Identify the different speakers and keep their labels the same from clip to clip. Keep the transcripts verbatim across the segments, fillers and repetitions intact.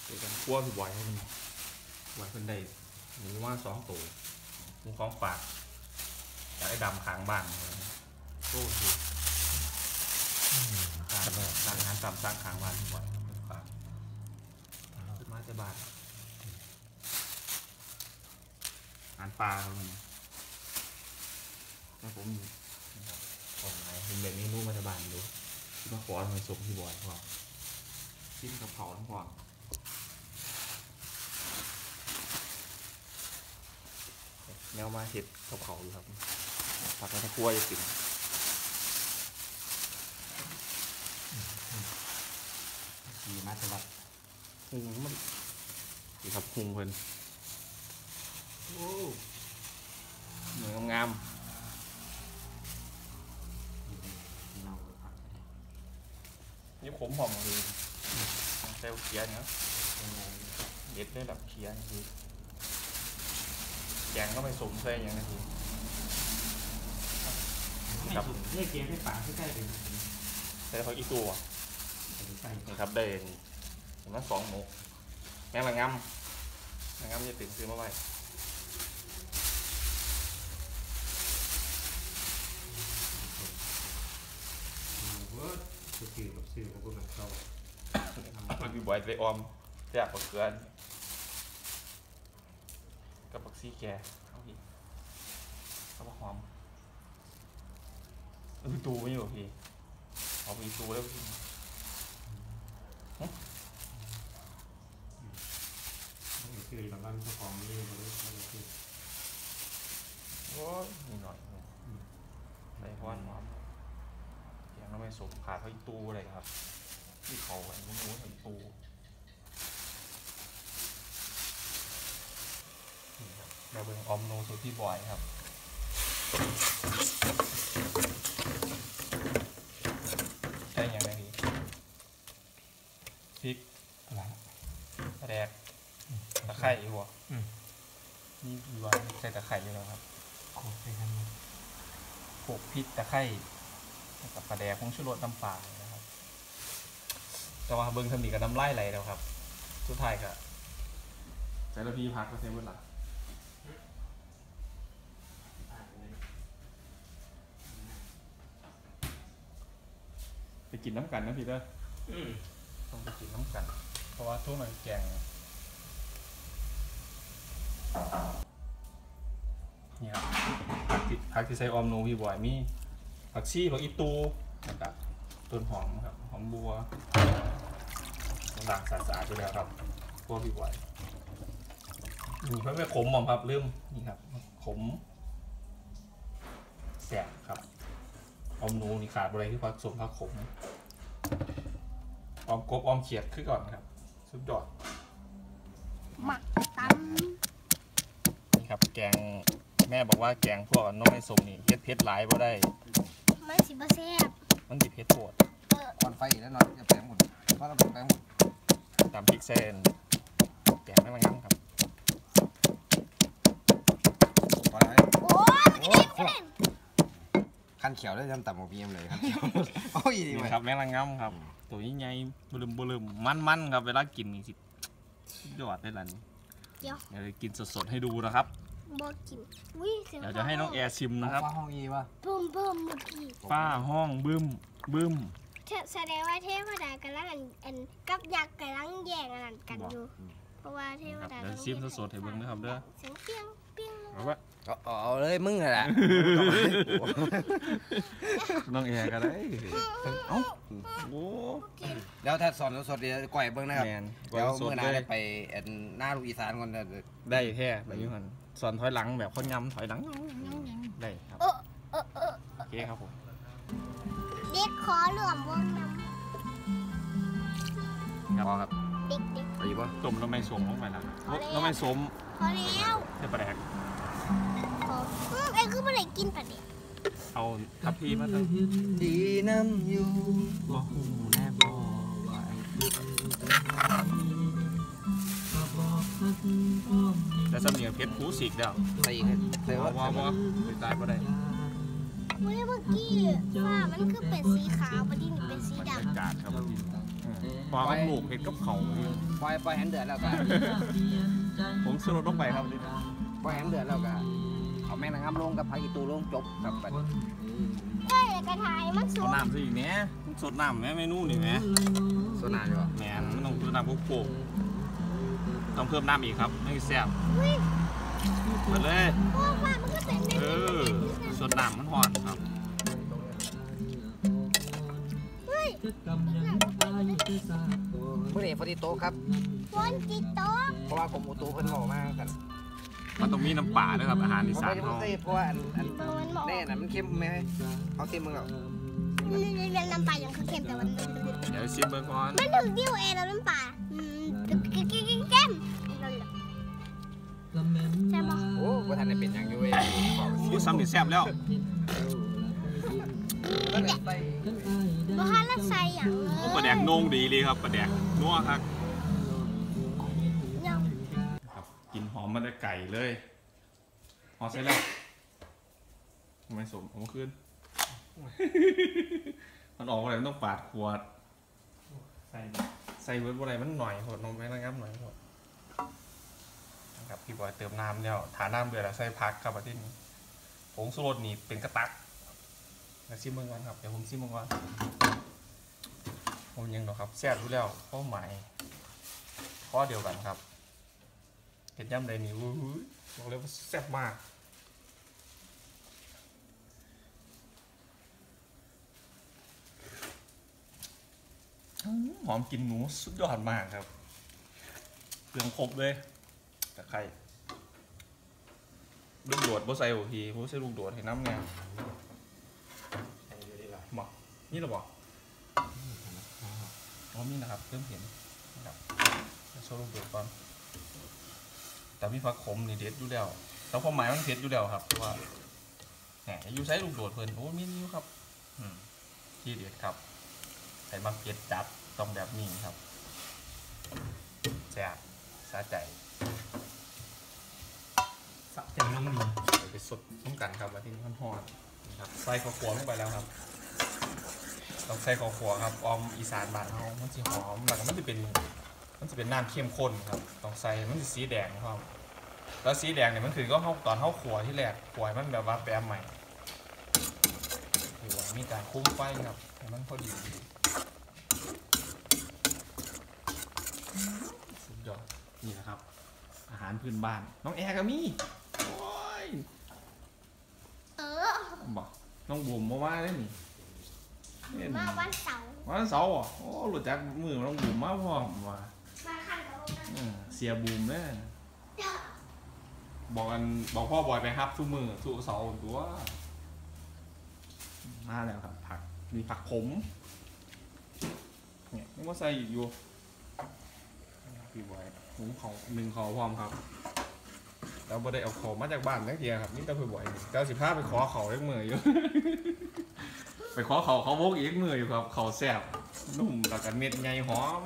Speaker 1: เดี๋ยวกันคั่วพี่บอยให้มันบอยเพิ่นได้หมูมาสองตัวหมูของฝากจากไอ้ดำค้างบ้านโอ้ดีร้านร้านอาหารตามสร้างค้างบ้านพี่บอยฝากขึ้นมาจะบ้านอาหารปลาครับผมแล้วผมผมไหนเห็นแบบนี้นู่นมาจะบ้านดูที่มาขอทำไมส่งพี่บอยพอชิ้นกระเพราทั้งก่อนแนวมาเห็ดกระเพราอยู่ครับผักมันจะคั่วจะกินดีมากจังหวัดหุงมันดีครับหุงเพิ่นโอ้เหมือนงามนี่ผมหอมเลยเซลเคียนเนาะเด็ดได้แบบเคียนคือแกงก็ไปสมใส่อย่างนี้ครับนี่เคียนให้ปากใกล้ๆเลยใส่ผักอีตัวนี่ครับได้ผมว่าสองหมูแม่ละงำละงำจะติดซื้อมาไว้ซื้อกับซื้อกับพวกนั้นเข้าพี่บอยไปออมแซ่บกว่าเกลือกับผักซีแกเอาพี่เอาหอมเอาพี่ตูไม่อยู่พี่เอาพี่ตูแล้วพี่คือหลังบ้านเจ้าของนี่มาด้วยโอ้ยนิดหน่อยใส่ก้อนหอมยังไม่สมขาดเขาอีตูอะไรครับที่เขาอันนู้นนู้นอีตูเราเป็นออมโนสูตรพี่บอยครับใช่ยังไงพี่พริกอะไรแดกตะไคร้หัวนี่พี่บอยใส่ตะไคร้อยู่แล้วครับโขกไปกันโขกพริกตะไคร้กับปลาแดกผงชูรสน้ำปลานะครับแต่ว่าเบิ้งทำดีกับน้ำไล่ไหลแล้วครับสุดท้ายก็ใส่ระพีพักก็เซฟเวลาไปกินน้ำกันนะพี่เด้อต้องไปกินน้ำกันเพราะว่าทุกหน่อยแกงนี่ครับผักที่ผักที่ใส่ออมโนพี่บอยมีผักชีผักอีตูนะครับต้นหอมครับหอมบัวหลังสาสาไปแล้วครับพวกพี่บอยอยู่เพื่อไม่ขมหอมครับเริ่มนี่ครับขมแสบครับออมโนนี่ขาดอะไรที่ผสมผักขมออมกบออมเขียดขึ้นก่อนครับสุดยอด
Speaker 2: หมักต
Speaker 1: ำนี่ครับแกงแม่บอกว่าแกงพวกน้องไม้ส้มนี่เผ็ดเผ็ดหลายบ่ได้
Speaker 2: มันสิบแซ่บ
Speaker 1: มันสิเผ็ดโผด
Speaker 3: ก่อนไฟอีกแล้วหน่อยจะแปลงหมดเพราะเราแปลงหมด
Speaker 1: ตามพริกเส้นแกงไม่มางั้นครับ
Speaker 3: พอแล้ว
Speaker 2: โอ้ยมันจะเด็ด
Speaker 3: ขั้นเขียวได้ทำต่ำกว่าพีเอ็มเลยครับโอ้ยดี
Speaker 1: ครับแมงลังงำครับตัวใหญ่ๆบลืมบลืมมันๆครับเวลากินนี่สิยอดได้ละนี่เดี๋ยวกินสดๆให้ดูนะครับ
Speaker 2: บอกกิน
Speaker 1: เดี๋ยวจะให้น้องแอร์ชิมนะครับ
Speaker 3: ฟ้าห้องอีวะ
Speaker 2: บึ้มบึ้มเมื่อกี้
Speaker 1: ฟ้าห้องบึ้มบึ้ม
Speaker 2: แสดงว่าเทวดากำลังอันกับยักษ์กำลังแย่งอันกันอยู่เพราะว่าเทวดา
Speaker 1: เดี๋ยวชิมสดๆให้เบิ่งนะครับเด้อ
Speaker 2: เสียงเปี้ยงเปี้ยง
Speaker 1: เอาวะ
Speaker 3: เอาเลยมึงแหละ
Speaker 1: น้องแอร์ก็ได้เอ้าโอ้
Speaker 3: แล้วถ้าสอนสดเดี๋ยวก่อยเบิ้งนะครับเดี๋ยวเมื่อหน้าได้ไปหน้าลูกอีสานก่อน
Speaker 1: ได้แท้แบบนี้มันสอนถอยหลังแบบคนยำถอยหลังได้ครับโอเคครับผม
Speaker 2: เด็กขอเหลื่อมวงน้
Speaker 1: ำครับครับ
Speaker 2: เด็กเด็ก
Speaker 3: ไปปะ
Speaker 1: ต้มแล้วไม่สมลงไปแล้วแล้วไม่สม
Speaker 2: พอแล้ว
Speaker 1: ใช่ปลาแดก
Speaker 2: ไอ้คือปลาแดกกินปลาแดก
Speaker 1: เอาทับพีมาตั้ง
Speaker 3: ดีน้ำอยู่
Speaker 1: บ่หูแน่บ่ไหวแต่สำเนียงเพชรผู้สิกเดียว
Speaker 3: ไปอีกเลย
Speaker 1: ว่าว่าว่าตายปะได้
Speaker 2: เมื่อกี้ฟ้ามันคือเป็นสีขาวปะที่นี่เป็นสีดำ
Speaker 1: บรรยากาศครับปลากับลูกเห็ดกับเขา
Speaker 3: ปล่อยปล่อยแหนเดือดแล้วก็
Speaker 1: ผมซื้อรถลงไปครับนี่
Speaker 3: ปล่อยแหนเดือดแล้วก็เอาแมงนางงามลงกับผักอีตูลงจบครับบัด
Speaker 2: เอ้ยกระถายมันสู
Speaker 1: เอา
Speaker 2: ง
Speaker 1: น้ำซะอีกแหมสดน้ำแหมเมนูนี่แหม
Speaker 3: โซนาดีกว่า
Speaker 1: แหมมันต้องซื้อน้ำพวกโป่งต้องเพิ่มน้ำอีกครับไม่แซ่บ
Speaker 2: อุ้ย
Speaker 1: มาเลย
Speaker 2: พวกว่ามันก็เป็น
Speaker 1: เออสดน้ำมันหอนครับ
Speaker 2: เฮ้ย
Speaker 3: เมื่อนี้พอดีโตครับ
Speaker 2: ฝนจิตตก
Speaker 3: เพราะว่าผมอุตูเพิ่นบอกมากัน
Speaker 1: มันต้องมีน้ำป่าด้วยครับอาหารอี
Speaker 3: ผม
Speaker 1: สาน
Speaker 3: ไม่ได้
Speaker 1: เขา
Speaker 3: ใส่เพราะว่าอันอัน
Speaker 2: มันบอก
Speaker 3: แน่น่ะมันเค็มไหมเอาเค็มมึงหรอ
Speaker 2: เรื่องน้ำปลายังคือเค็มแต่มัน
Speaker 1: เดี๋ยวชิมเบอร์ก่อน
Speaker 2: มันถึงดิวเองแล้วน้ำปลาอืมแก้มแก้มแก้มใช่ปะ
Speaker 3: โอ้บ่ทันได้เป็นหยังอยู่เว้ย
Speaker 1: พูดซ้ำนี่แซ่บแล้ว
Speaker 2: บ้านละใส่อย่างเล
Speaker 1: โอ้
Speaker 2: ย
Speaker 1: ปลาแดกนงดีเลยครับปลาแดกนัวครับ
Speaker 2: ยัง
Speaker 1: ครับกินหอมมาได้ไก่เลยหอมใส่แล้วทำไมสมผมขึ้น มันออกอะไรมันต้องปาดขวดใส่ใส่เวิร์ดอะไรมันหน่อยหดนมแม่นะครับหน่อยหดนะครับพี่บอยเติมน้ำแล้วถาน้ำเดือดแล้วใส่พักครับอาทิตย์นี้ผงชูรสนี่เป็นกระตักเดี๋ยวซิมเบิ้งก่อนครับเดี๋ยวผมซิมเบิ้งก่อนผมยังหรอกครับแซ่บอยู่แล้วข้อหมายข้อเดียวกันครับเห็ดย่ำใดนี่วู้ยบอกเลยว่าแซ่บมากหอมกลินหนูสุดยอดมากครับเครื่องครบเลยตะไคร้ลูกโดดบ่ใส่โอทีบ่ใส่ลูกโดดให้น้ำเนี่ยบอกนี่หรอบอกอ๋อนี่นะครับเริ่มเห็นนะครับโชว์ลูกโดดก่อนแต่มีผักขมนี่เด็ดอยู่แล้วแต่ความหมายมันเผ็ดอยู่แล้วครับเพราะว่าแหมอยู่ใช้ลูกโดดเพิ่นโอ้มีนี่อยู่ครับอืมที่เด็ดครับใส่มักเผ็ดจัดต้องแบบนี้ครับแซ่บสะใจสะใจน้องดีเดี๋ยวไปสดน้ำกันครับมาที่นี่ห่อนๆนะครับใส่ข้าวคั่วลงไปแล้วครับต้องใส่ข้าวคั่วครับออมอีสานบ้านเรามันจะหอมแล้วก็มันจะเป็นมันจะเป็นน้ำเข้มข้นครับต้องใส่มันจะสีแดงครับแล้วสีแดงเนี่ยมันคือก็เข้าตอนเข้าคั่วที่แรกคั่วให้มันแบบว่าแปรใหม่หัวมีการคุ้มไฟครับให้มันพอดีสุดยอดนี่นะครับอาหารพื้นบ้านน้องแอร์ก็มีโอ้ย
Speaker 2: เออ
Speaker 1: บอกน้องบุ๋มมาว่าได้นี่เนี่ย
Speaker 2: มาวันเสาร์
Speaker 1: วันเสาร์อ่ะโอ้หลุดจากมือน้องบุ๋มมาพร้อมว่า
Speaker 2: มาขั้นกับลูกนะ
Speaker 1: เออเสียบุ๋มเนี่ยบอกกันบอกพ่อบอยไปครับทุกมือทุกเสาร์ตัวมาแล้วครับผักมีผักขมเนี่ยนึกว่าใส่อยู่พี่บอยหุงเขาหนึ่งเขาพร้อมครับเราไม่ได้เอาของมาจากบ้านนักเดียครับนี่ตาพี่บอยเจ้าสิบห้าไปขอเขาเล็กมืออยู่ ไปขอเขาเขาโบกอีกมืออยู่ครับเขาแซ่บนุ่มแล้วกันเม็ดไงหอม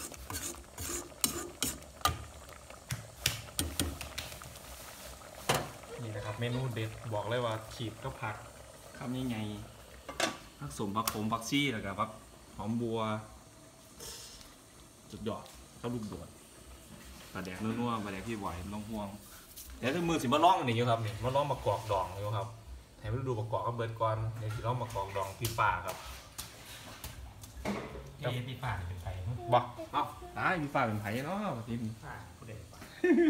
Speaker 1: นี่นะครับเมนูเด็ดบอกเลยว่าขีดก็ผักคำยังไงผักสมผักขมผักชี่แล้วก็ผักหอมบัวจุดยอดข้าวลูกโดดปลาแดกนัวๆปลาแดกพี่บอยน้องห่วงเดี๋ยวจะมือสิมาล่องนี่อยู่ครับนี่มาล่องมากรอกดองอยู่ครับให้มาดูประกอบกับเบิร์ดก่อนเดี๋ยวสิล่องมากรอกดองพี่ป่าครับ
Speaker 4: เอปีป่าเป็นไผ่
Speaker 1: บอกเอ้าตายพี่ป่าเป็นไผ่เนาะทีนี้
Speaker 4: ป่าผู้ใดป่า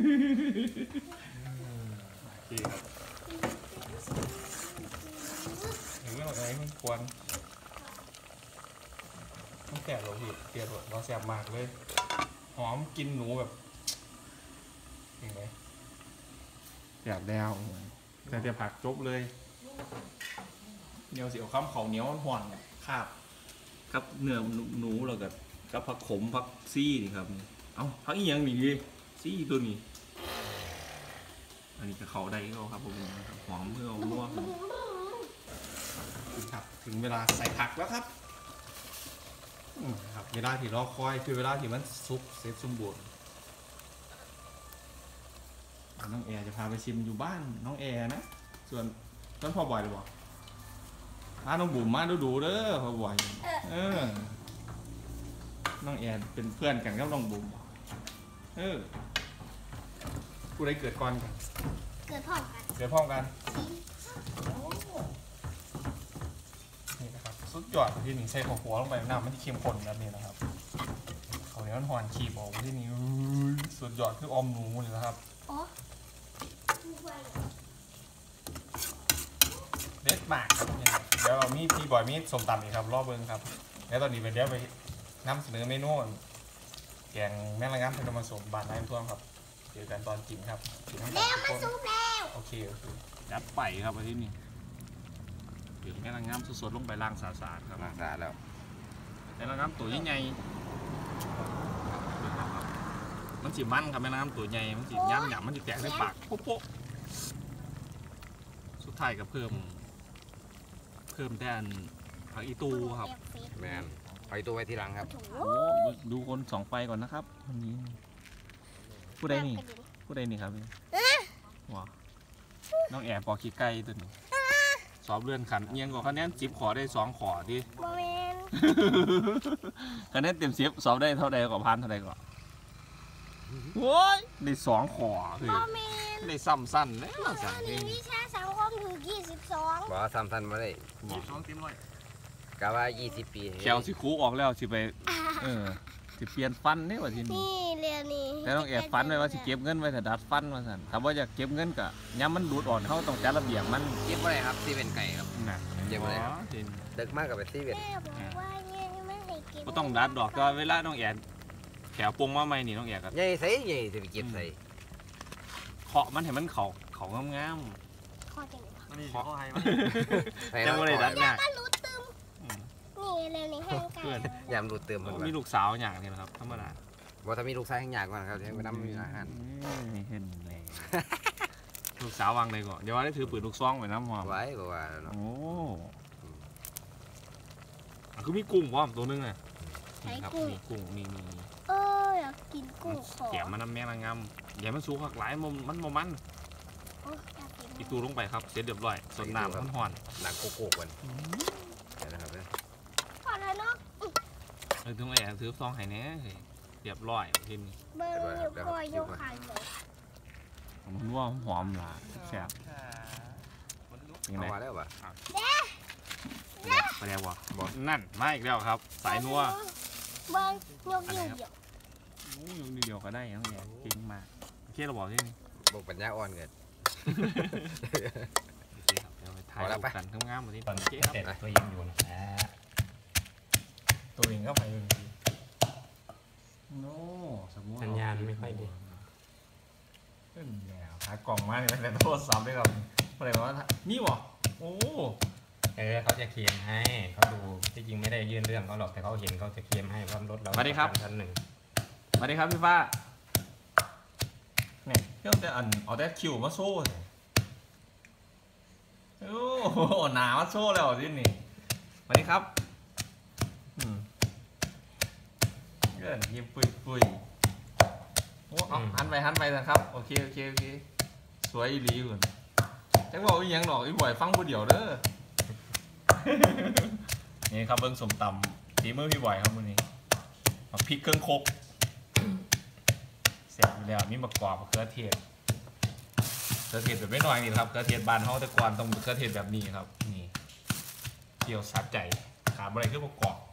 Speaker 1: ที่ครับหรือว่าอะไรมันควรต้องแกะเราผิดเปลี่ยนเราแซ่บมากเลยหอมกินหนูแบบเห็นไหมแซ่บแล้วแต่จะผักจบเลยเหนียวเสียวข้ามเขาเหนียวห่อนคาบกับเนื้อหนูเรากับกับผักขมผักซี่นี่ครับเอ้าผักอีหยังนี่ดิซี่ตัวนี้อันนี้กับเขาได้ก็ครับผมหอมเพื่อเอาลวกครับถึงเวลาใส่ผักแล้วครับอืมครับเวลาที่รอคอยคือเวลาที่มันซุปเสร็จสมบูรณ์น้องแอร์จะพาไปชิมอยู่บ้านน้องแอร์นะส่วนต้นพ่อบ่อยหรือเปล่าพาน้องบุ๋มมาดูดูเด้อพ่อบ่อยเออน้องแอนเป็นเพื่อนกันกับน้องบุ๋มเออผู้ใดเกิดก่อนกัน
Speaker 2: เกิดพร้อมกัน
Speaker 1: เกิดพร้อมกันนี่นะครับสุดยอดที่นี่ใส่ข้าวหัวลงไปน้ำมันที่เข้มข้นแบบนี้นะครับเขาเนี้ยมันหวานขีบออกที่นี่สุดยอดคือออมหนูเลยนะครับ
Speaker 2: อ๋อ
Speaker 1: เด็ดมากครับเดี๋ยวเรามีพี่บอยมีสมตำอีกครับรอบเบิ้งครับแล้วตอนนี้ไปเดี๋ยวไปนำเสนอเมนูแกงแมงละงำเป็นผสมบานน้ำท่วมครับเจอกันตอนกินครับกินทั้ง
Speaker 2: แล้วมาซุปแล้ว
Speaker 1: โอเคโอเคจัดไปครับวันที่นี่เดี๋ยวแมงละงำสดๆลงไปล้างสะอาดๆครับ
Speaker 3: ล้างสะอาดแล้ว
Speaker 1: แมงละงำตัวใหญ่ๆมันจีมันครับแมงละงำตัวใหญ่มันจีย่างหยำมันจีแตกในปากโป๊ะๆสุดท้ายก็เพิ่มเพิ่มแต่อันผักอีตูครับ
Speaker 3: แมนไปตัวไว้ทีหลังครับ
Speaker 1: โอ้ดูคนสองไฟก่อนนะครับวันนี้ผู้ใดนี่ผู้ใดนี่ครับว้าน้องแอบปอขี้ไก่ตัวนี้สอบเลื่อนขันเอียงกว่าคะแนนสิบขอได้สองขอดิ
Speaker 2: โมเมน
Speaker 1: คะแนนเต็มสิบสอบได้เท่าใดกว่าพันเท่าใดกว่าโว้ยได้สองขอคือ
Speaker 2: โมเมน
Speaker 1: ได้ซ้ำสั้นแล้ว
Speaker 2: เมื่อ
Speaker 1: สั่ง
Speaker 2: นี้วิชาสังคมถึงยี่สิบสอง
Speaker 3: บอกว่าซ้ำทันมาได้
Speaker 1: ยี่สิบสองเต็มร้อย
Speaker 3: กะว่ายี่สิบปี
Speaker 1: แขวสิคูออกแล้วสิไปเออสิเปลี่ยนฟันเนี่ยว่าที่นี่
Speaker 2: นี่เรียนนี่
Speaker 1: แต่ต้องแอบฟันไว้ว่าสิเก็บเงินไว้ถ้าดัดฟันมาสั่นถ้าว่าอยากเก็บเงินก็ย้ำมันดูดอ่อนเขาต้องจัดระเบียบมัน
Speaker 3: เก็บอะไรครับที่เป็นไก่ครับ
Speaker 1: น่ะ
Speaker 3: เก็บไว้ครับ ดึกมากกับเป็นซีเวียน
Speaker 2: แม่บอกว่าเนี่ยไม่ให้กิน
Speaker 1: ก็ต้องดัดดอกก็เวลาน้องแอนแขวปงมาใหม่นี่น้องแอนก็
Speaker 3: ใหญ่ใส่ใหญ่จะไปเก็บใส่
Speaker 1: เคาะมันให้มันเขาเขางาม
Speaker 2: ข้อจริง
Speaker 1: ๆเคาะให้
Speaker 3: ใส่
Speaker 1: จังบ่ได้ดัดหน้า
Speaker 2: ก็รู้ตึมนี่เรียนนี่แห้งไก่
Speaker 3: ยามดูเติมมัน
Speaker 1: มีลูกสาวอย่างนี้นะครับธรรมดา
Speaker 3: ว่าถ้ามีลูกชายข้างยากก่อนครับเดี๋ยวไปนำมีอาหาร
Speaker 1: เห็นเลยลูกสาววางเลยก่อนเดี๋ยวว่าได้ถือปืนลูกซองไว้น้ำหอม
Speaker 3: ไว้ก็ว่าเนาะ
Speaker 1: โอ้คือมีกุ้งพร้อมตัวนึงอ่ะ
Speaker 2: ใช้
Speaker 1: ครับ
Speaker 2: กุ้ง
Speaker 1: มีกุ้งมีมี
Speaker 2: เอออยากกินกุ้งขอ
Speaker 1: แกะมันน้ำแม่ละงำอย่ามันสูงหักหลายมันมันมันมัน
Speaker 2: โอ้อยากกิน
Speaker 1: อีกตูลงไปครับเสร็จเรียบร้อยสดน้ำมันห่อน
Speaker 3: หนังโกโก้กันเดี๋ยวนะครับเนี่ย
Speaker 2: พอแล้วเนาะ
Speaker 1: เออถึงแอบถือซองไห้แน่เรียบร้อยทีนี้
Speaker 2: เบอร์นิ้วก้อยยกขาเลย
Speaker 1: มันว่าหอมล่ะแซ่บยังไง
Speaker 3: เอามาแล้วป่ะ
Speaker 1: ไปแล้ววะบอกนั่นมาอีกแล้วครับ สายนัว
Speaker 2: เบิ้งยกอยู่เดียว
Speaker 1: โอ้ยเดียวก็ได้ยังไงเก่งมากโอเคเราบอกที่นี่
Speaker 3: บอกปัญญาอ่อนเกิน
Speaker 1: โอเคครับเดี๋ยวไปถ่ายรูปกันงามๆมาที่
Speaker 4: ตอน
Speaker 1: โอเคครับ
Speaker 4: เด็กตัวยิงอยู่นะอ่า
Speaker 1: ตัวเองก็ไปบางทีโน้สมมติ
Speaker 4: สัญญาณไม่ค่อยดี
Speaker 1: ขึ้นแล้วหากล่องมาเนี่ยแต่โทรศัพท์ได้ครับอะไรวะนี่วะโอ้
Speaker 4: เออเขาจะเคลมให้เขาดูที่จริงไม่ได้ยื่นเรื่องเขาหรอกแต่เขาเห็นเขาจะเคลมให้เพราะรถเราชั้นหนึ่ง
Speaker 1: สวัสดีครับพี่ฟ้าเนี่ยเที่ยวแต่อันเอาแต่คิวมาโซ่เลยโอ้โหหนามาโซ่แล้วที่นี่สวัสดีครับอืมเกินยิ้มปุยปุยโอ้เอาหันไปหันไปนะครับโอเคโอเคโอเคสวยอีหลีก่อนแต่บอกว่ายังหรอกอีบ่อยฟังผู้เดียวเด้อ นี่ครับเบิ้งสมตำฝีมือพี่บ่อยครับวันนี้มาพริกเครื่องคกเสร็จแล้วมีมะกอกมะเขือเทศมะเขือเทศแบบไม่น้อยนี่ครับมะเขือเทศบานเขาแต่ก่อนต้องมะเขือเทศแบบนี้ครับนี่เกี่ยวสัดใจขาบอะไรคือมะกอก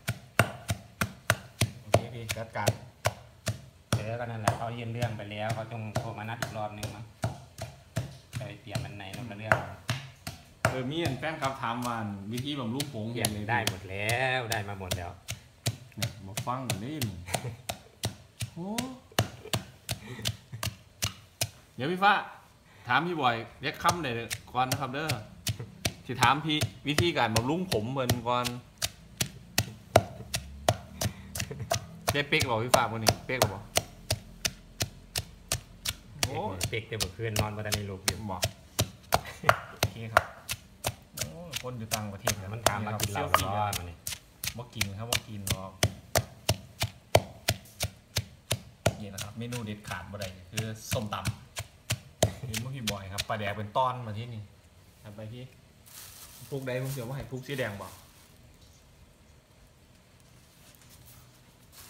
Speaker 1: โอเคพี่จัดการ
Speaker 4: เออก็นั่นแหละเขายื่นเรื่องไปแล้วเขาจงโทรมานัดอีกรอบนึงมั้งไปเตรียมมันในนอกเรื่อง
Speaker 1: เออมีอันแฟนครับถามว่าวิธีบำรุงผง
Speaker 4: เตรียม
Speaker 1: เลย
Speaker 4: ได้หมดแล้วได้มาหมดแล้ว
Speaker 1: เนี่ยมาฟังกันนี่โอ้เดี๋ยวพี่ฟ้าถามพี่บ่อยเรียกคำเลยก่อนนะครับเด้อที่ถามพี่วิธีการบำรุงผมเหมือนก่อนเจ๊เป๊กบอกพี่ฟ้าวันนี้เป๊กบอกโอ้
Speaker 4: เป๊กเต็มคืนนอนมาแต่ในลูกอยู่
Speaker 1: บอกโอเคครับโอ้คนอยู่ต่างประเทศ
Speaker 4: แต่มันถามมากินเหล้าร้อนมันนี่
Speaker 1: บ่กินครับบ่กินหรอกนี่นะครับเมนูเด็ดขาดบ่ได้คือส้มตำนี่มึงพี่บอยครับปลาแดกเป็นต้อนมาที่นี่ทำไปพี่พวกใดมึงเสียวว่าให้พวกสีแดงบอก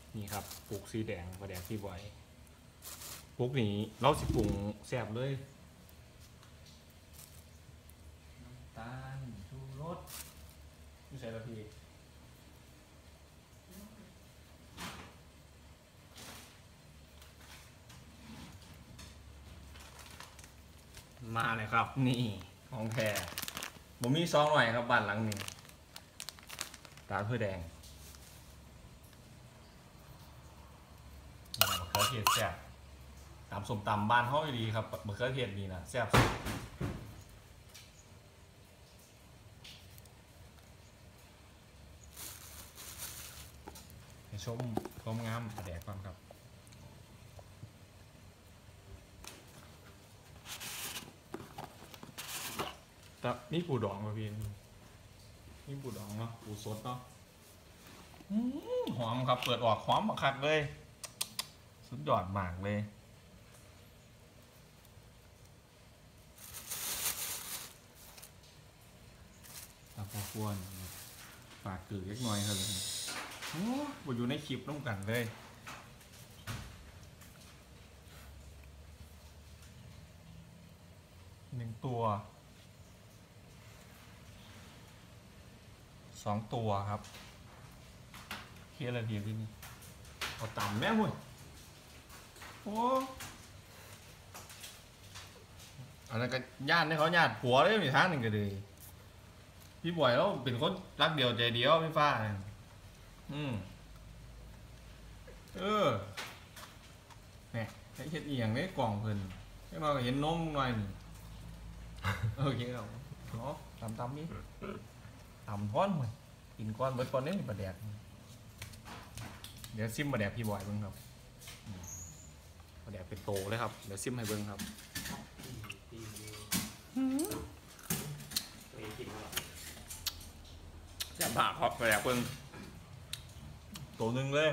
Speaker 1: นี่ครับปลูกสีแดงปลาแดกพี่บอยปลูกนี้เราสิปรุงแซ่บเลยน้ำตาลชูรสไม่ใช่ละพี่มาเลยครับนี่ของแท้ผมมีซองหน่อยครับบ้านหลังนี้ตาเพื่อแดงมะเขือเทศแซ่บตามสมตำบ้านเขาดีครับมะเขือเทศนี่นะแซ่บให้ชมพร้อมงามประแดกก่อนครับแต่นี่ปูดองมาพี่นี่ปูดองเนาะปูสดเนาะหอมครับเปิดออกหอมคักเลยสุดยอดมากเลยตาพอควรฝากกือเล็กน้อยครับเลยโอ้บอยู่ในคลิปต้องกันเลยหนึ่งตัวสองตัวครับเคี่ยวอะไรทีที่นี่เอาต่ำแม่หุ่นโอ้อันนั้นก็ญาติให้เขาญาติผัวเลยมีทางหนึ่งก็เลยพี่บอยแล้วเป็นคนรักเดียวใจเดียวพี่ฟ้าอืมเออเนี่ยใช้เช็ดเอียงได้กล่องเพิ่นให้มาเห็นนมหน่อยนึงโอเคเราเนาะตำตำนี่ตำท้อนเหมือนกินก้อนเบิดก้อนนี้ปลาแดกเดี๋ยวซิมปลาแดกพี่บอยเบิ่งครับปลาแดกเป็นโตเลยครับเดี๋ยวซิมให้เบิ่งครับแซ่บมากครับปลาแดกเบิ่งโตหนึ่งเลย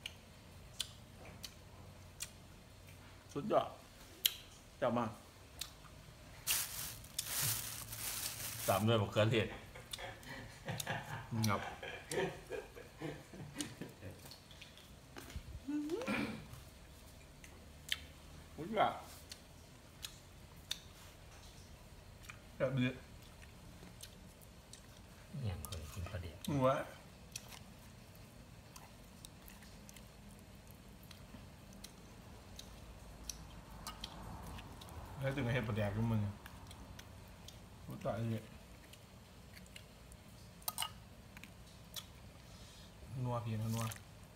Speaker 1: สุดยอดแซ่บมากตามด้วยมะเขือเทศครับอุ้ยแบบแบบนี้
Speaker 4: อย่างเคยกินปลาเดียว
Speaker 1: หัวแล้วถึงเห็ดปลาแดกกับมึงพูดต่อเลยนัวเพียงนัว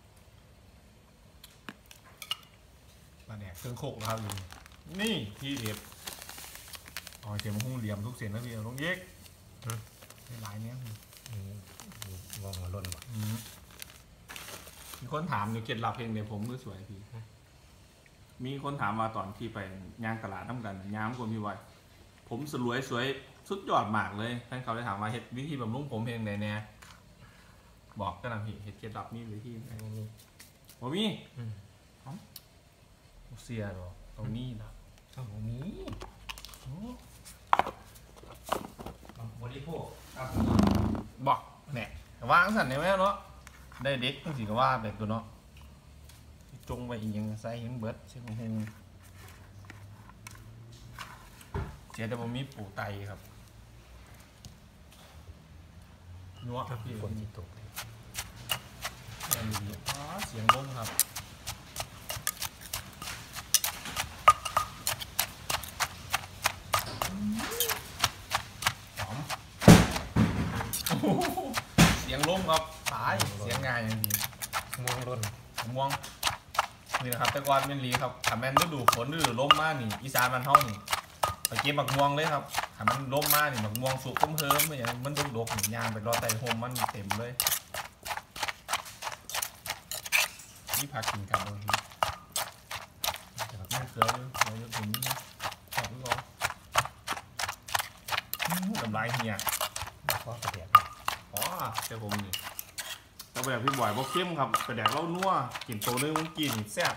Speaker 1: ปลาแดกเครื่องโคกแล้วอยู่นี่ที่เด็ดอ๋อเสียงมันหุ้งเหลี่ยมทุกเสียงนะพี่ลงเย็กในลายเนี้ย
Speaker 4: วองมาล่นบ่
Speaker 1: มีคนถามอยู่เก็ดลับเพลงเดี๋ยวผมก็สวยพี่มีคนถามมาตอนที่ไปย่างตลาดน้ำกันย่างคนพี่ไว้ผมสลวยสวยสุดยอดมากเลยท่านเขาได้ถามว่าเห็ดวิธีบำรุงผมเพลงไหนแน่บอกกันนะพี่เห็ดเก็ดลับมีวิธีไหนมีบ่มีเสียหรอตรงนี้นะตรงนี้
Speaker 4: บริโภคครับ
Speaker 1: บอกเนี่ยว่างสั่นได้ไหมเนาะได้เด็กตั้งสี่ก็ว่าแบบตัวเนาะจงไปอีกยังใส่เห็นเบิร์ดใช่ไหมเฮงเจ๊แต่ผมมีปูไตครับนัวครับพี่
Speaker 4: คนที่ตกเลย
Speaker 1: อันนี้อ๋อเสียงลมครับหอมเสียงลมครับตายเสียงง่ายอย่างนี้
Speaker 4: ม่วงร่น
Speaker 1: ม่วงนี่นะครับแต่ก่อนเป็นลีครับถ้าแม่นฤดูฝนฤดูลมมากนี่อีสานมันเท่านี่ไปเก็บหมักม่วงเลยครับถ้ามันลมมากนี่หมักม่วงสุกเพิ่มๆอย่างมันดกๆหนึ่งยางไปรอไต่โฮมมันเต็มเลยนี่ผักกินกับบางทีไม่เคยเลยเลยผมนี่ชอบด้วยน้ำลายเหี่ย
Speaker 4: เพราะกระเดียด
Speaker 1: อ๋อใช่ผมนี่แต่แบบพี่บ่อยบอกเข้มครับกระแดกเล่านัวกลิ่นโตนึงมันกินแซ่บ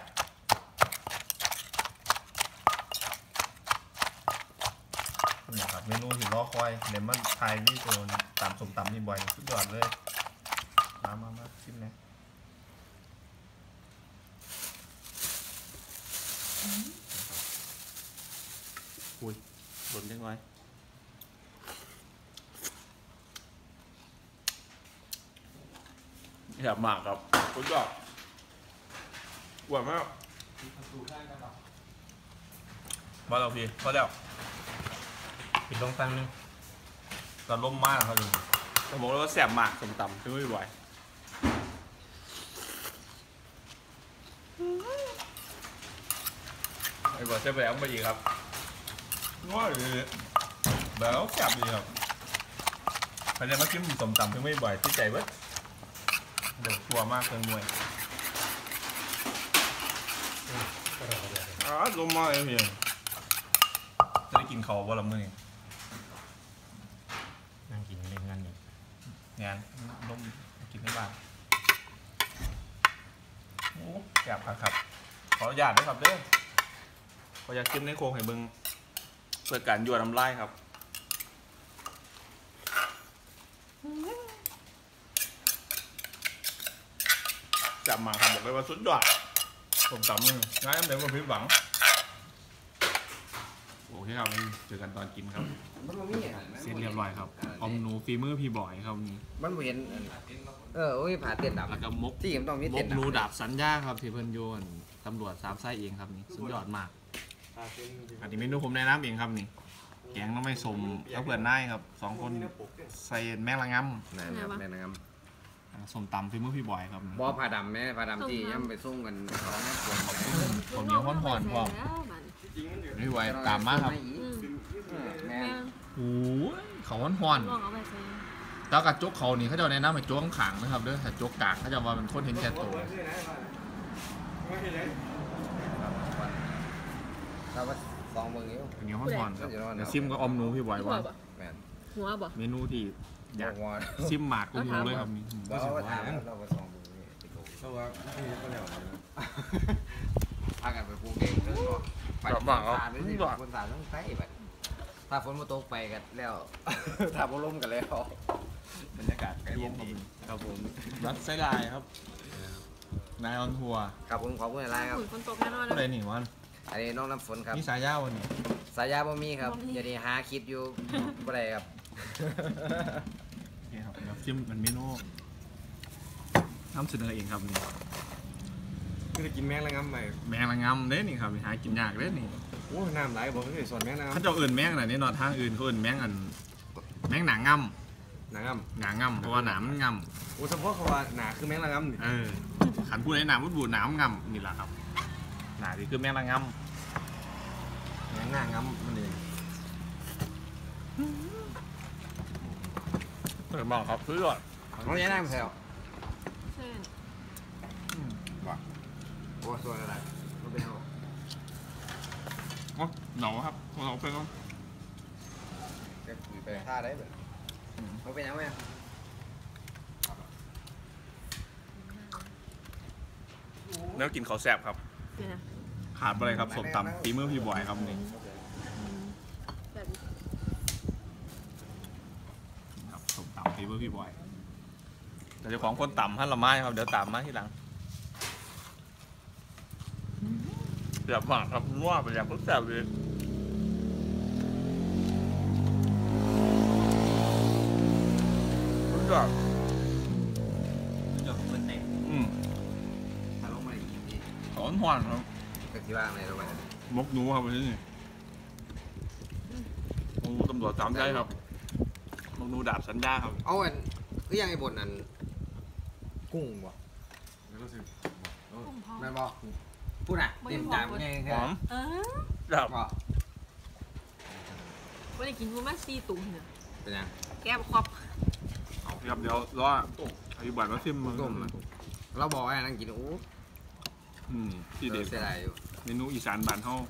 Speaker 1: นี่ครับเมนูที่รอคอยเดี๋ยวมันทายนี่ตัวตามสมตำนี่บ่อยสุดยอดเลยมามามาชิมนะอุ้ยหล่นเล็กน้อยแซ่บมากครับคุณก็หวานมากมาเราพี่พอแล้ว
Speaker 4: ปิดลงฟังนึง
Speaker 1: ตอนล่มมากครับลุงผมบอกเลยว่าแซ่บมากส้มตำคือไม่ไหวไอ้บอกจะไปเอาไปอีกครับง้อเลยแบบแซ่บดีครับใครจะมากินส้มตำคือไม่บ่อยที่ใจเว้ยเดี๋ยวชัวร์มากเครื่องมวยอ๋อลมมากเลยพี่จะได้กินเขาว่าละมื้อนี้
Speaker 4: นั่งกินเล่นกันอยู่
Speaker 1: งานลมกินไม่บ้างโอ้แซ่บครับครับขออนุญาตด้วยครับเด้อขออยากกินในโครงให้เบิ่งเพื่อการยั่วน้ำลายครับจับมาครับบอกเลยว่าสุดยอดผมตำมือง่ายน้ำเดือดกว่าพิษหวังโอเคครับเจอกันตอนกินครับ
Speaker 3: มันบ่มีอาหาร
Speaker 1: เสร็จเรียบร้อยครับอมหนูฟีมือพี่บอยครับนี่
Speaker 3: มันบ่เห็นเออโอ้ยผ่าเต้นดับ
Speaker 1: แล้วก็มก
Speaker 3: ที่มันต้องมี
Speaker 1: ม
Speaker 3: เต้น
Speaker 1: ก
Speaker 3: ดับ
Speaker 1: หนูดาบสัญญาครับที่เพิ่นโยนตำรวจสามไส้เองครับนี่สุดยอดมากอันนี้เมนูผมแนะนำเองครับนี่แกงน้ำไม่สมแล้วเพื่อนนายครับสองคนใส่แมงละง
Speaker 3: นั่นครับแม่นะครับ
Speaker 1: ำสมตำฟีมือพี่บอยครับ
Speaker 3: บ่ผ่าดำแม่ผ่าดำที่ย่ำไปส่งกันสองคน
Speaker 1: ผมเหนียวห่อนๆพร้อมพี่บอยตามมาครับ
Speaker 3: แม่
Speaker 1: โอ้ยเขาห่อน
Speaker 5: ลองเอาไปใส่
Speaker 1: ๆแล้วกระจกเขานี่เขาจะแนะนำให้จกขังนะครับเด้อถ้าจกกลางเขาจะว่ามันคนเห็นแก่ตัว
Speaker 3: เราว่าสองเมืองนี้
Speaker 1: เหนียวห่อนๆครับเดี๋ยวซิมก็อมหนูพี่บอยว่า
Speaker 3: แม่น
Speaker 5: หัวบ่
Speaker 1: เมนูที่อยาก
Speaker 3: ว่า
Speaker 1: ซิมหมากกูมูเลยครับนี่
Speaker 3: เราว่าถามเราว่าสองเมืองนี้เพราะว่าที่ก็แล้วพากันไปปลูกเองเรื่องเนาะไปตาด้วยสิคนตาต้องใส่บัดถ้าฝนมาตกไปกันแล้ว ถ้าบ่ลมกันแล้ว
Speaker 1: บรรยากาศเย็นดีครับผมรัดไส้ลายครับนายออนทัวร์
Speaker 3: ครับผมขอบคุณหลายครับ
Speaker 5: ฝุ่นฝนตกแน่นอน
Speaker 1: ก็เลยหนีวัน
Speaker 3: อันนี้น้องน้ำฝนครับ
Speaker 1: นี่สายยาววันนี้
Speaker 3: สายยาบ่มีครับอย่าได้หาคิดอยู่บ่ได้ครับ
Speaker 1: นี่ครับเดี๋ยวซิมมันเมนูนำเสนอเองครับนี่
Speaker 6: คือกินแมงละงำใหม่
Speaker 1: แมงละงำเด้นี่ครับหากินยากเด้นี่
Speaker 6: โอ้น้ำไหลบอกไม่เคยสอนแมงละ
Speaker 1: เขา
Speaker 6: งำ
Speaker 1: จะเอื่นแมงน่ะนี่นอนทางอื่นเขาเอื่นแมงอันแมงหนางง
Speaker 6: หนางำ
Speaker 1: ำหนางงำเพราะว่าหนามมันง
Speaker 6: โอ้เฉพาะเขาว่าหนาคือแมงละงำนี่
Speaker 1: ำเออขันพูดในหนามมันบูดหนามงำนี่แหละครับหนาที่คือแมงละงำแมงหนางงำมันเองเออบอกครับซื้อก่อน
Speaker 3: น้องยายนั่งแถว
Speaker 5: เช่น
Speaker 3: โอ้สวยอะไรบ่เป็นเฮา
Speaker 1: อ๋อหนาวครับหนาวเพื่อนครับ
Speaker 3: แกคุยไปท่าได้บ่บ่เป็นหยังแม่
Speaker 1: แล้วกินข้าวแซ่บครับ
Speaker 5: เป็นอะ
Speaker 1: ขาดอะไรครับสมตำฝีมือพี่บอยครับนี่
Speaker 5: แบบนี้
Speaker 1: ครับสมตำฝีมือพี่บอยแต่เจ้าของคนต่ำท่านละไม้ครับเดี๋ยวตามมาที่หลังแซ่บมากครับนัวเป็นอย่างก็แซ่บเลยรู้จักอืม
Speaker 3: ถ้าลงมาอีกที
Speaker 1: ถอนหวานครับ
Speaker 3: ก็สิว่าไงรู้มั้ย
Speaker 1: มกหนูครับวันนี้มกหนูตำรวจตามได้ครับมกหนูดาบสัญญาครับ
Speaker 3: เอาอันคือยังไอ้บทอัน
Speaker 6: กุ้งบ่แล้วก็สิ
Speaker 5: กุ้งพอ
Speaker 3: แม่นบ่พูดน่ะเต็มจานไง
Speaker 1: หอม
Speaker 5: เออ
Speaker 1: ดาบ
Speaker 3: บ่
Speaker 5: วันนี้กินประมาณสี่ตุ่มเนี่ย
Speaker 3: เป็นยัง
Speaker 5: แก้บครอบ
Speaker 1: ครับเดี๋ยวรออธิบายว่าซิมมือ
Speaker 3: ต้มเราบอกว่านั่งกินโอ้
Speaker 1: อืมที่เด็ด
Speaker 3: เสียดายอยู่
Speaker 1: เมนูอีสานบ้านเฮา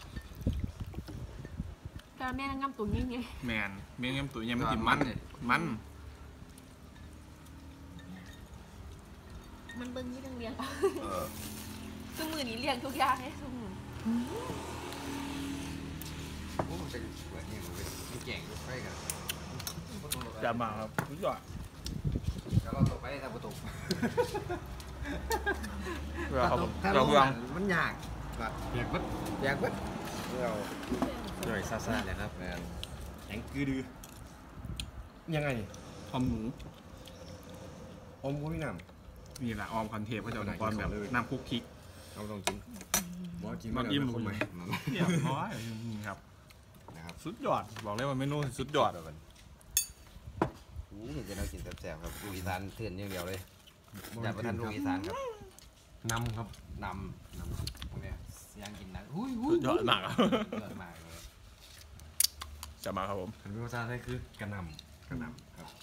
Speaker 5: กระแม่นางงำตุ่มยิ่งไง
Speaker 1: แมนเมี่ยงยำตุ๋ยยำมันติมันมัน
Speaker 5: มันเบิ้งที่ต้องเลี้ยง
Speaker 3: เออ
Speaker 5: ซึ่งมือนี้เลี้ยงทุกอย่างให้ทุกมือ
Speaker 3: โอ้เป็นเปิดนี่มันเป็นมันเก่งอยู่ไปกัน
Speaker 1: จะมาครับรู้จัก
Speaker 3: แล้วเราตกไปถ้าบ่ตก
Speaker 1: เพื่อเขา
Speaker 3: ถ้า
Speaker 1: เรา
Speaker 3: ลง
Speaker 1: เพื่อ
Speaker 3: มันยากก็
Speaker 1: เปียกมัด
Speaker 3: อยากเบิดเรา
Speaker 5: เ
Speaker 6: ย่อยซ่าๆเลยครับ
Speaker 3: แม่น
Speaker 6: แข็งกือดือยังไงนี่
Speaker 1: อมหมู
Speaker 6: อมกูพี่น้
Speaker 1: นี่แหละออมคอนเทปก็จะอุปกรณ์แบบน้ำคุกคิก
Speaker 6: ำเราต้องกินบอกว่ากิน
Speaker 1: มันอิ่ม
Speaker 6: คนใหม่
Speaker 1: เรียบร้อยนี่ครับ
Speaker 6: นะครับ
Speaker 1: สุดยอดบอกเลยว่าเมนูสุดยอด
Speaker 3: แบบนั้นอู้ยจะเรากินแซ่บๆครับลูกอีสานเถื่อนอย่างเดียวเลยอย่าไปทันลูกอีสานครับ
Speaker 6: นำครับ
Speaker 3: นำนำพวกเนี้ยยังกินนะหุ้ยหุ้
Speaker 1: สุ
Speaker 3: ย
Speaker 1: ดยอดมากครับ
Speaker 3: ยอดมากเลย
Speaker 1: จะมาครับผม
Speaker 6: เป็นภาษาไทยคือกระหนำกระหนำครับ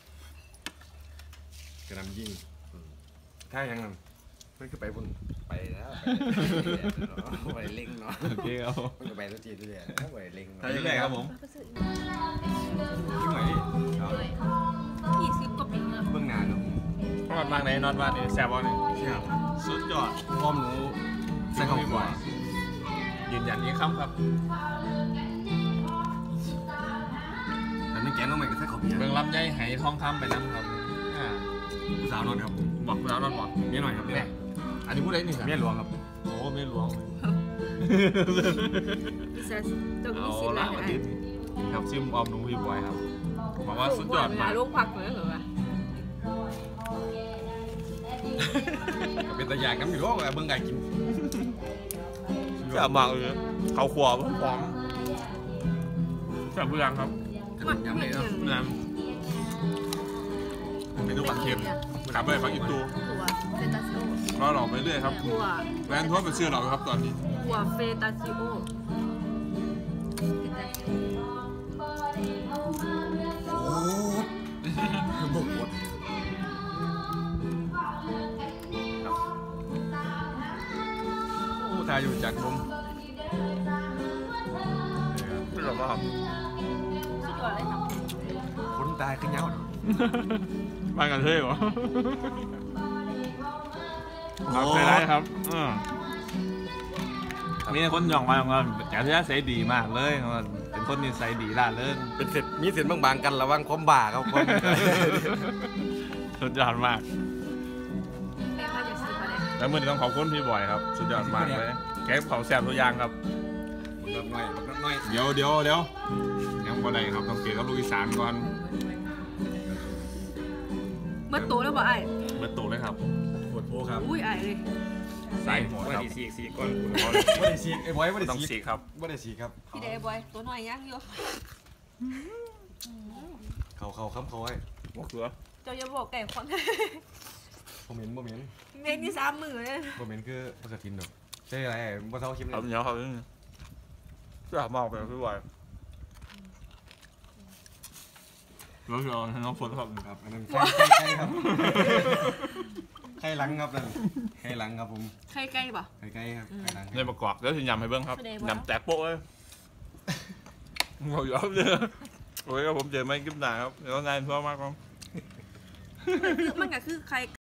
Speaker 6: กระหนำยิงอืมถ้าอย่างนั้นมันคือไปบน
Speaker 3: ไปแล้วไปเล่งเนาะ
Speaker 1: โอเคครับ
Speaker 3: มันก็ไปทุกทีทุกทีไปเล่ง
Speaker 1: ไปเรื่อยๆครับผม
Speaker 6: ที่ไหนเอา
Speaker 5: ยี่สิบกว่าปีแล้ว
Speaker 6: เบื้องหน้าครับ
Speaker 1: นอนมากเลยนอนบ้านนี่แซ่บบ้านนี่
Speaker 6: ที่ครับ
Speaker 1: สุดยอด
Speaker 6: อ้อมหนูใส่ข้าวคั่ว
Speaker 1: ยืนยันอีกคำครับ
Speaker 6: อันนี้แกงต้องใหม่กับใส่ข้าวเปียก
Speaker 1: เบิ่งลำไยไหทองคำไปนั่งครับอ่า
Speaker 6: ผู้สาวนอนครับผม
Speaker 1: บอกแล้วนอนบอก
Speaker 6: เมียหน่อยครับเมียหน่อย
Speaker 1: อันนี้พูดได้นี่ครับ
Speaker 6: เมียหลวงครับ
Speaker 1: โอ้ไม่หลวง
Speaker 5: ดิฉันจะมี
Speaker 1: เอา
Speaker 5: สิทธิ์
Speaker 1: ละ
Speaker 5: อะไร
Speaker 1: วันนี้ครับชิมออมหนูพี่บอยครับบอกว่าสุดยอดมาก
Speaker 5: ลงพักเลยเหรอวะ
Speaker 6: ก็เป็นตะยางน้ำอยู่ด้วยเบื้องไก่กิน
Speaker 1: แซ่บมากเลยเขาขวบพร้อมแซ่บผู้ยังครับ
Speaker 5: มันยังไม่
Speaker 1: น้ำเป็นทุกปักเค็มถามไปฟังอีกตัว
Speaker 5: หัวเฟตาซิโอ
Speaker 1: ก็หลอกไปเรื่อยครับ
Speaker 5: หัว
Speaker 1: แวนทั่วเป็นชื่อเราครับตอนนี้
Speaker 5: หัวเฟตาซิโอ
Speaker 6: โอ้บุกวด
Speaker 1: โอ้ทายอยู่จากผมไม่หรอกครับ
Speaker 5: สุดยอดเลยครับ
Speaker 6: คนตายขึ้นเงา
Speaker 1: บ้านกันเท่หรอครับใช่ได้ครับอืมมีคนหย่องมาว่าแกที่ใส่ดีมากเลยเป็นคนนิสัยดีล่าเริง
Speaker 6: เป็นเสร็จมีเส้นบางๆกันระวังความบ่าครับความ
Speaker 1: สุดยอดมาก
Speaker 5: แม่มาจากสีประเด็น
Speaker 1: แล้วมือนี้ต้องขอบคุณพี่บอยครับ สุดยอดมากเลยแกงเขาแซ่บทุกอย่างครับ
Speaker 6: บักน้อยบักน้อย
Speaker 1: เดี๋ยวเดี๋ยวเดี๋ยวยังบ่ได้ครับต้องเกี่ยวกับลูกอีสานก่อน
Speaker 5: เมื่อโตแล้วบ่ไอ้
Speaker 1: เบิดตูเลยครับ
Speaker 6: ปวดโพครับ
Speaker 5: อุ้ยไอ้เลย
Speaker 1: ใส่หัวครับ
Speaker 4: สีสีก้อนคุณ
Speaker 6: ไม่ได้ฉีกไอ้บอยไม่ได้
Speaker 1: ต้อง
Speaker 6: ฉีก
Speaker 1: สีครับ
Speaker 6: ไม่ได้ฉีกครับ
Speaker 5: พี่เดย์บอยตัวน้อยยังอยู่
Speaker 6: เขาเขาค้ำเขาไว้
Speaker 1: หมกเสือ
Speaker 5: เจ้าอย่าบอกแก่ความ
Speaker 6: โมเมนต์โมเมนต์
Speaker 5: เมนที่สามมือเลย
Speaker 6: โมเมนต์คือภาษาทินหรอกใช่อะไรภาษาคิมเล
Speaker 1: ครับ
Speaker 6: ย
Speaker 1: เดี๋ยวครับแซ่บมากเลยพี่บอยแล้วเดี๋ยวน้องฝนครับ
Speaker 6: ครับอันนั้นไข่ไข่ครับไข่หลังครับนั่นไข่หลังครับผม
Speaker 5: ใครใกล้ป่ะ
Speaker 6: ไข่ไก่ครับไข่หลัง
Speaker 1: ในประกอบแล้วถึงยำให้เบิ้งครับ
Speaker 5: แสดงว่า
Speaker 1: ยำแตกโป๊ะเลยเราอยู่ครับเจอโอ้ยครับผมเจอไม่กิ๊บหนาครับเดี๋ยวนายทั่วมากครับ
Speaker 5: มันก็คือใคร